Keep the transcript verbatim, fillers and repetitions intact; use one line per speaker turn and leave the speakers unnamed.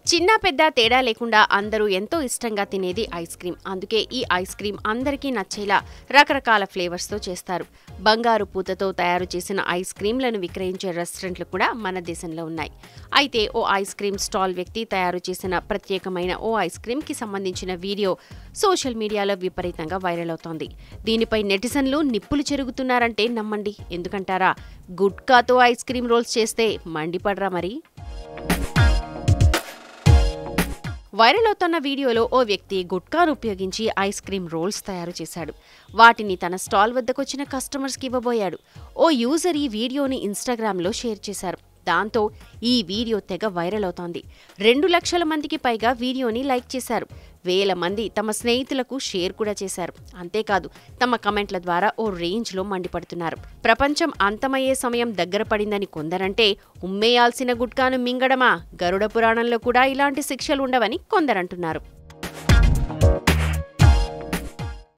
చిన్న పెద్ద తేడా లేకుండా అందరూ ఎంతో ఇష్టంగా తినేది ఐస్ క్రీమ్. అందుకే ఈ ఐస్ క్రీమ్ అందరికీ నచ్చేలా రకరకాల ఫ్లేవర్స్ తో చేస్తారు. బంగారు పూతతో తయారు చేసిన ఐస్ క్రీంలను విక్రయించే రెస్టారెంట్లు కూడా మన దేశంలో ఉన్నాయి. అయితే ఓ ఐస్ క్రీమ్ స్టాల్ వ్యక్తి తయారు చేసిన ప్రత్యేకమైన ఓ ఐస్ క్రీమ్ కి సంబంధించిన వీడియో సోషల్ మీడియాలో విపరీతంగా వైరల్ అవుతోంది. దీనిపై నెటిజన్లు నిప్పులు చెరుగుతున్నారంటే నమ్మండి. ఎందుకంటారా, గుట్కాతో ఐస్ క్రీమ్ రోల్స్ చేస్తే మండిపడరా మరి? వైరల్ అవుతున్న వీడియోలో ఓ వ్యక్తి గుట్కాను ఉపయోగించి ఐస్ క్రీమ్ రోల్స్ తయారు చేశాడు. వాటిని తన స్టాల్ వద్దకొచ్చిన కస్టమర్స్కి ఇవ్వబోయాడు. ఓ యూజర్ ఈ వీడియోని ఇన్స్టాగ్రామ్లో షేర్ చేశారు. దాంతో ఈ వీడియో తెగ వైరల్ అవుతోంది. రెండు లక్షల మందికి పైగా వీడియోని లైక్ చేశారు. వేల మంది తమ స్నేహితులకు షేర్ కూడా చేశారు. అంతేకాదు, తమ కమెంట్ల ద్వారా ఓ రేంజ్లో మండిపడుతున్నారు. ప్రపంచం అంతమయ్యే సమయం దగ్గర పడిందని కొందరంటే, ఉమ్మేయాల్సిన గుట్కాను మింగడమా? గరుడ పురాణంలో కూడా ఇలాంటి శిక్షలు ఉండవని కొందరంటున్నారు.